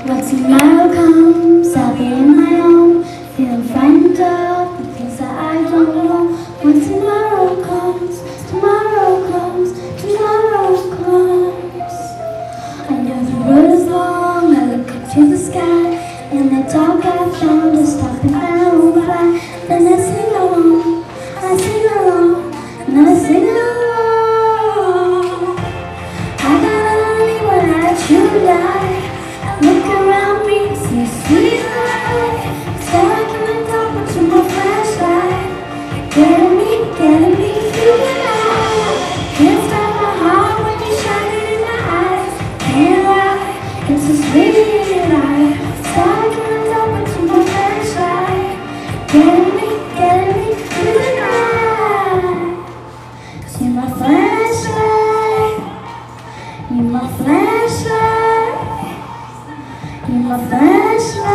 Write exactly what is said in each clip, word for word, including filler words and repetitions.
What tomorrow comes, I'll be in my own, feeling frightened of the things that I don't know. When tomorrow comes, tomorrow comes, tomorrow comes. I know the road is long, I look up to the sky, and the dog I found is stopping out by. Then I sing along, I sing along, and I sing along. I got only when I choose life. Look around me, see sweet life. Stuck in the dark, but to my flashlight. Getting me, getting me through the night. Can't stop my heart when you shine it in my eyes. Can't lie, it's a sweet life. Stuck in the dark, but to my flashlight. Getting me, getting me through the night. See my flashlight. You're my flashlight. You're my flashlight.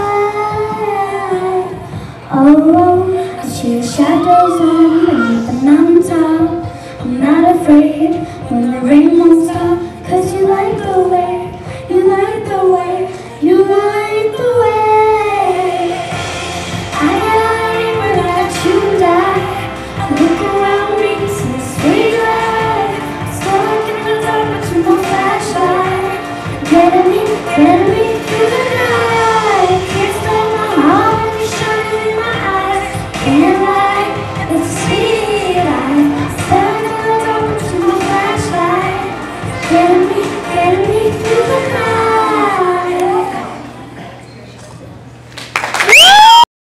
Oh, I see the shadows on beneath the mountaintop. I'm not afraid when the rain won't stop. Cause you light the way, you light the way, you light the way. I got only when I let you die. I look around me, see a sweet light. Stuck in the dark, but to my flashlight. Getting me, getting me through the night. Can't stop my heart when you shine in my eyes. Can't lie.